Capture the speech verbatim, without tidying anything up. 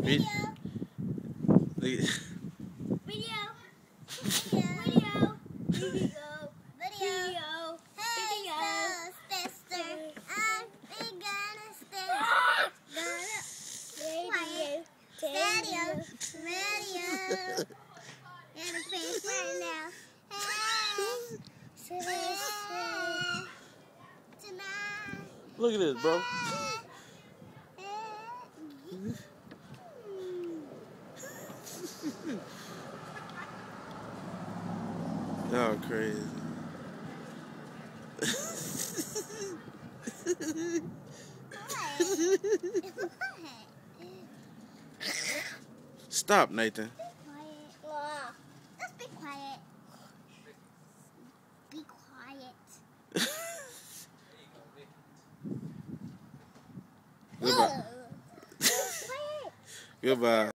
Video. Video. Video. Video. Video. Video. Hey, so sister, I'm we gonna stay. Radio. Radio, radio. In a place right now. Hey, hey, tonight. Look at this, bro. Y'all crazy. Stop, Nathan. Quiet. Just be quiet. Be quiet. Goodbye. Goodbye.